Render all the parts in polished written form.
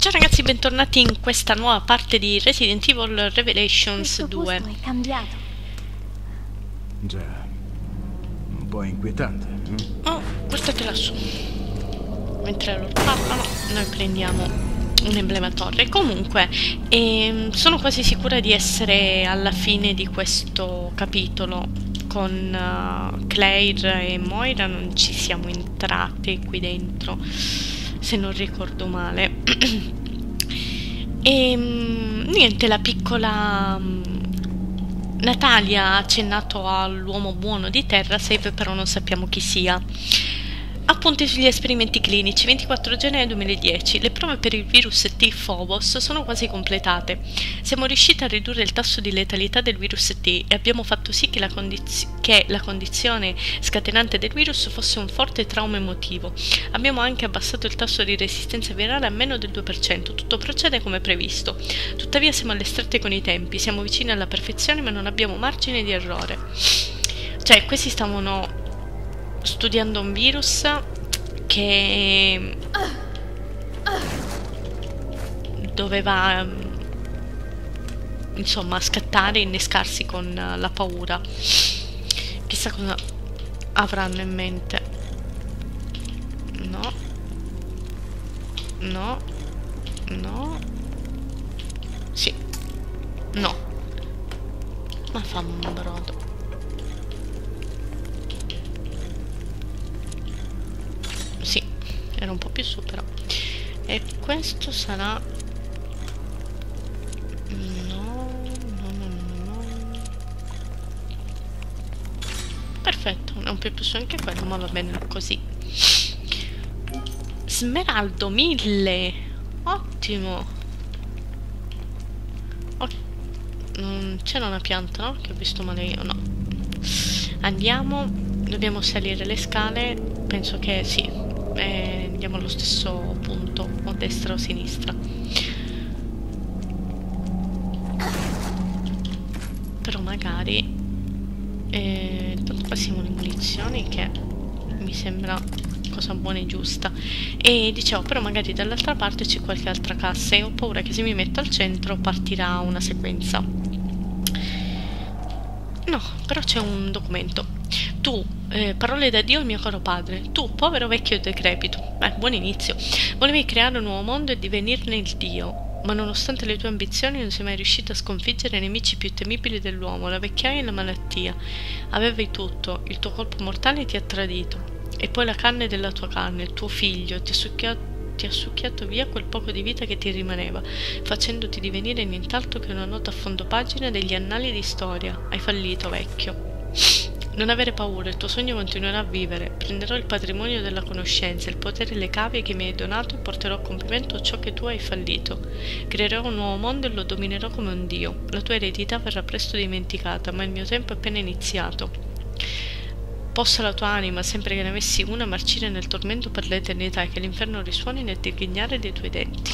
Ciao ragazzi, bentornati in questa nuova parte di Resident Evil Revelations Questo 2. posto è cambiato. Già, un po' inquietante. Oh, guardate lassù. Mentre loro parlano, noi prendiamo un emblema torre. Comunque, sono quasi sicura di essere alla fine di questo capitolo. Con Claire e Moira non ci siamo entrate qui dentro, se non ricordo male. E niente, la piccola Natalia ha accennato all'uomo buono di Terrasave, però non sappiamo chi sia. Appunti sugli esperimenti clinici, 24 gennaio 2010. Le prove per il virus T Phobos sono quasi completate. Siamo riusciti a ridurre il tasso di letalità del virus T e abbiamo fatto sì che la condizione scatenante del virus fosse un forte trauma emotivo. Abbiamo anche abbassato il tasso di resistenza virale a meno del 2%. Tutto procede come previsto. Tuttavia siamo alle strette con i tempi, siamo vicini alla perfezione ma non abbiamo margine di errore. Cioè, questi stavano studiando un virus che doveva insomma scattare e innescarsi con la paura. Chissà cosa avranno in mente. No, no, no, sì, no, ma fa un brodo. Sì, era un po' più su però. E questo sarà... No, no, no, no, no. Perfetto, è un po' più su anche quello, ma va bene così. Smeraldo 1000. Ottimo. C'era una pianta, no? Che ho visto male io, no. Andiamo, dobbiamo salire le scale. Penso che sì. Andiamo allo stesso punto, o destra o sinistra. Però magari tanto passiamo le munizioni, che mi sembra cosa buona e giusta. E dicevo, però magari dall'altra parte c'è qualche altra cassa e ho paura che se mi metto al centro partirà una sequenza. No, però c'è un documento. Tu, parole da Dio, il mio caro padre. Tu, povero vecchio decrepito. Buon inizio. Volevi creare un nuovo mondo e divenirne il Dio, ma nonostante le tue ambizioni non sei mai riuscito a sconfiggere i nemici più temibili dell'uomo, la vecchiaia e la malattia. Avevi tutto, il tuo colpo mortale ti ha tradito. E poi la carne della tua carne, il tuo figlio, ti ha succhiato via quel poco di vita che ti rimaneva, facendoti divenire nient'altro che una nota a fondo pagina degli annali di storia. Hai fallito, vecchio. Non avere paura, il tuo sogno continuerà a vivere. Prenderò il patrimonio della conoscenza, il potere e le cavie che mi hai donato e porterò a compimento ciò che tu hai fallito. Creerò un nuovo mondo e lo dominerò come un dio. La tua eredità verrà presto dimenticata, ma il mio tempo è appena iniziato. Possa la tua anima, sempre che ne avessi una, marcire nel tormento per l'eternità e che l'inferno risuoni nel digrignare dei tuoi denti.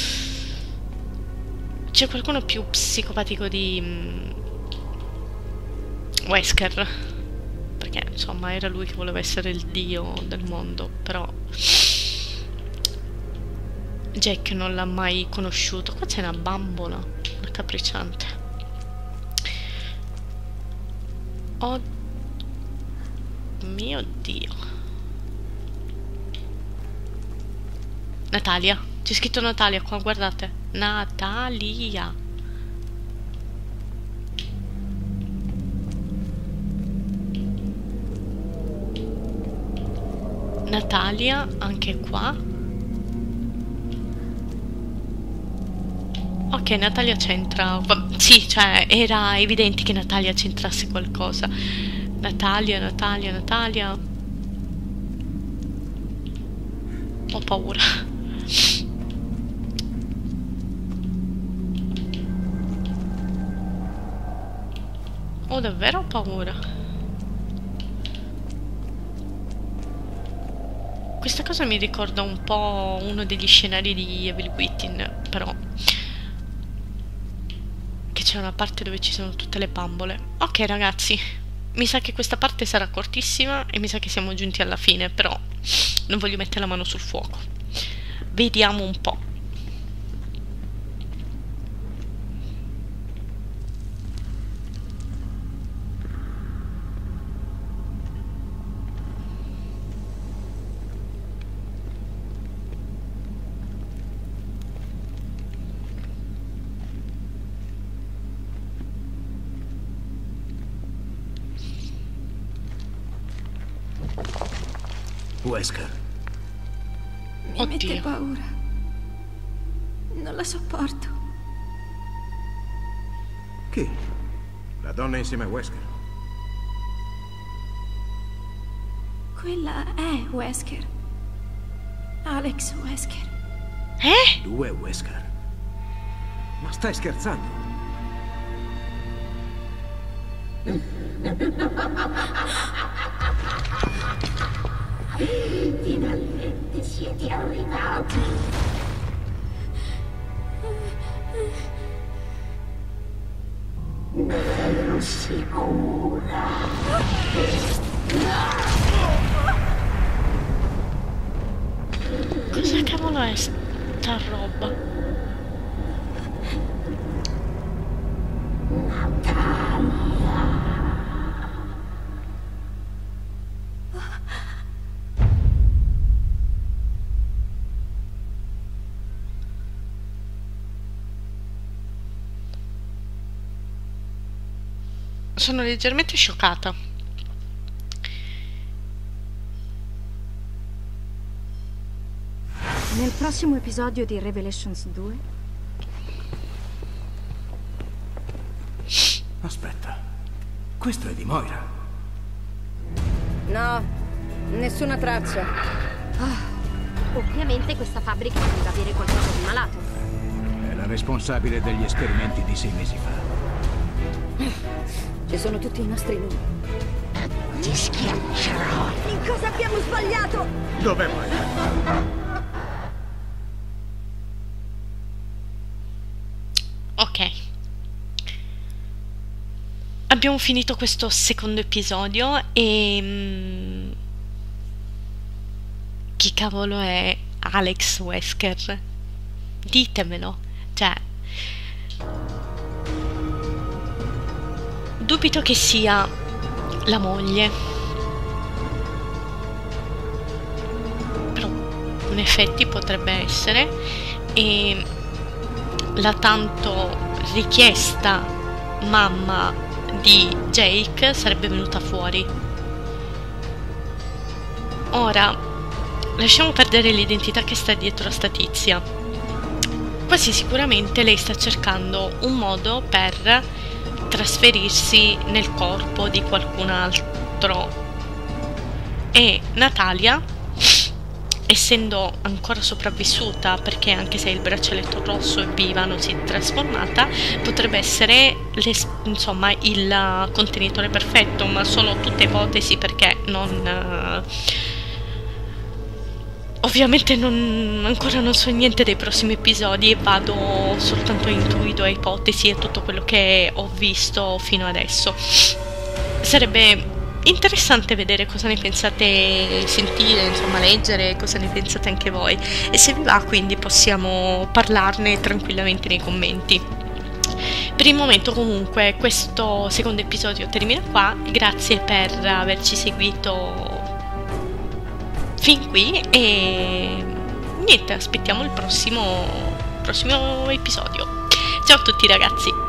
C'è qualcuno più psicopatico di Wesker? Perché insomma era lui che voleva essere il dio del mondo, però Jack non l'ha mai conosciuto. Qua c'è una bambola raccapricciante. Oh mio Dio. Natalia, c'è scritto Natalia qua, guardate. Natalia. Natalia, anche qua. Ok, Natalia c'entra. Sì, cioè, era evidente che Natalia c'entrasse qualcosa. Natalia, Natalia, Natalia. Ho paura. Ho davvero paura. Questa cosa mi ricorda un po' uno degli scenari di Evil Within, però che c'è una parte dove ci sono tutte le bambole. Ok ragazzi, mi sa che questa parte sarà cortissima e mi sa che siamo giunti alla fine, però non voglio mettere la mano sul fuoco. Vediamo un po'. Wesker. Mi mette paura. Non la sopporto. Chi? La donna insieme a Wesker? Quella è Wesker. Alex Wesker. Due Wesker. Ma stai scherzando? Finalmente siete arrivati. Ne ero sicura. Cosa cavolo è sta roba? Sono leggermente scioccata. Nel prossimo episodio di Revelations 2? Aspetta. Questo è di Moira. No, nessuna traccia. Ovviamente questa fabbrica doveva avere qualcosa di malato. È la responsabile degli esperimenti di 6 mesi fa. Ci sono tutti i nostri numeri. Ti schiaccerò. In cosa abbiamo sbagliato? Dov'è Moira? Ok. Abbiamo finito questo secondo episodio e... chi cavolo è Alex Wesker? Ditemelo. Cioè... dubito che sia la moglie. Però in effetti potrebbe essere. E la tanto richiesta mamma di Jake sarebbe venuta fuori. Ora lasciamo perdere l'identità che sta dietro a sta tizia. Quasi sicuramente lei sta cercando un modo per trasferirsi nel corpo di qualcun altro e Natalia, essendo ancora sopravvissuta, perché anche se il braccialetto rosso è viva, non si è trasformata, potrebbe essere insomma il contenitore perfetto, ma sono tutte ipotesi perché non ovviamente ancora non so niente dei prossimi episodi e vado soltanto a intuito, a ipotesi e tutto quello che ho visto fino adesso. Sarebbe interessante vedere cosa ne pensate, sentire, insomma leggere cosa ne pensate anche voi, e se vi va quindi possiamo parlarne tranquillamente nei commenti. Per il momento comunque questo secondo episodio termina qua, grazie per averci seguito fin qui e niente, aspettiamo il prossimo episodio. Ciao a tutti ragazzi!